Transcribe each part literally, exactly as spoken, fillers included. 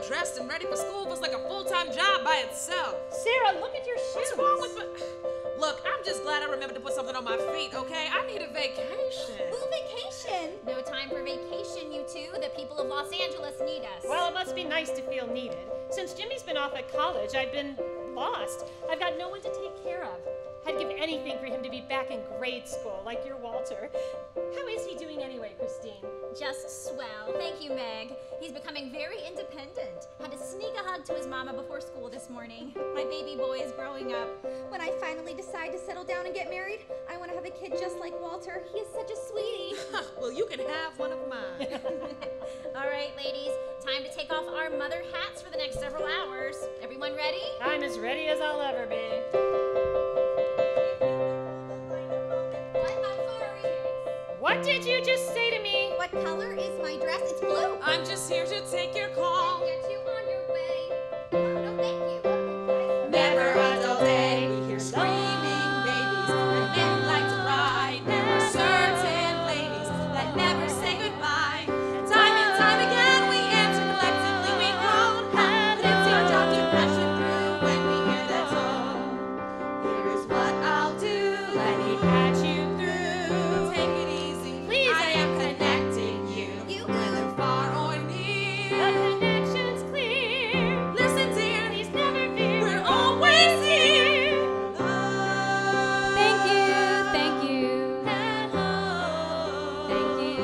dressed and ready for school was like a full-time job by itself. Sarah, look at your shoes. What's wrong with my... Look, I'm just glad I remembered to put something on my feet, okay? I need a vacation. Ooh, vacation. No time for vacation, you two. The people of Los Angeles need us. Well, it must be nice to feel needed. Since Jimmy's been off at college, I've been lost. I've got no one to take care of. I'd give anything for him to be back in grade school, like your Walter. How is he doing anyway, Christine? Just swell. Thank you, Meg. He's becoming very independent. Had to sneak a hug to his mama before school this morning. My baby boy is growing up. When I finally decide to settle down and get married, I want to have a kid just like Walter. He is such a sweetie. Well, you can have one of mine. All right, ladies. Time to take off our mother hats for the next several hours. Everyone ready? I'm as ready as I'll ever be. What did you just say to me? What color is my dress? It's blue. I'm just here to take your call. Get you on your way. Oh, no, thank you. Never a dull day. We hear screaming babies and men like to ride. There are certain ladies that never say goodbye. Time and time again we answer collectively we groan. But it's your job to crush it through when we hear that tone. Here is what I'll do. Let me patch you through. Take it easy. Please, I am connecting you. You Whether far or near. the connection's clear. Listen, dear. Please never fear. We're always here. Thank you, thank you. Hello. Thank you.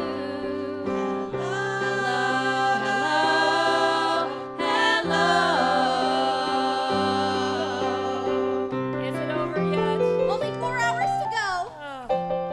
Is it over yet? Only four hours to go. Oh.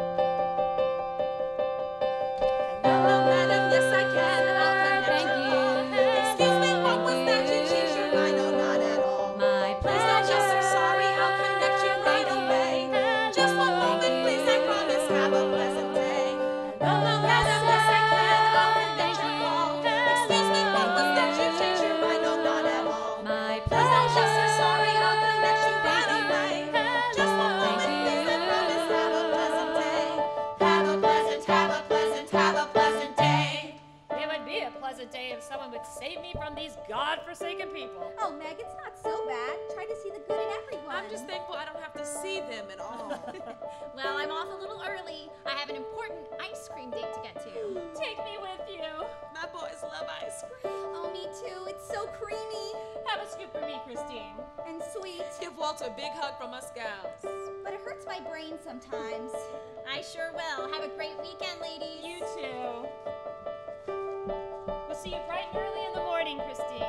Hello, madam, yes I can. I'll connect Thank your you. call. Excuse me, what was that? You changed your mind? No, not at all. My Please don't just say sorry. I'll connect you right away. Just one moment, please. I promise. Have a pleasant day. Hello, madam, yes I can. I'll connect your call. Excuse me, what was that? You changed your mind? No, not at all. My Please don't just say sorry. I'll connect you right away. Just one moment, please. I promise. Have a pleasant day. Have a pleasant, have a pleasant, have a pleasant day. It would be a pleasant day if someone would save me from these godforsaken people. Oh, Meg, it's not so bad. Try to see the good in everyone. I'm just thankful I don't have to see them at all. Well, I'm off a little early. I have an important ice cream date to get to. Take me with you. My boys love ice cream. Oh, me too. It's so creamy Have a scoop for me, Christine. and sweet, Give Walter a big hug from us gals. but it hurts my brain sometimes. I sure will. Have a great weekend, ladies. You too. We'll see you bright and early in the morning, Christine.